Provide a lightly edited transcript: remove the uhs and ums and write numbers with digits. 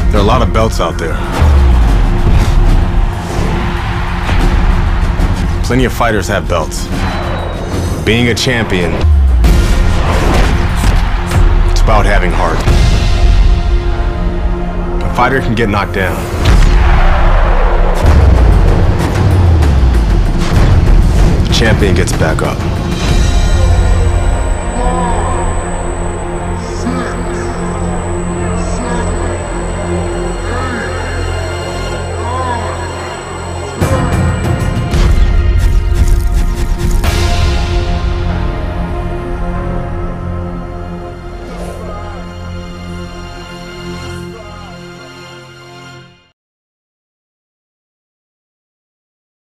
There are a lot of belts out there. Plenty of fighters have belts. Being a champion, it's about having heart. A fighter can get knocked down. The champion gets back up.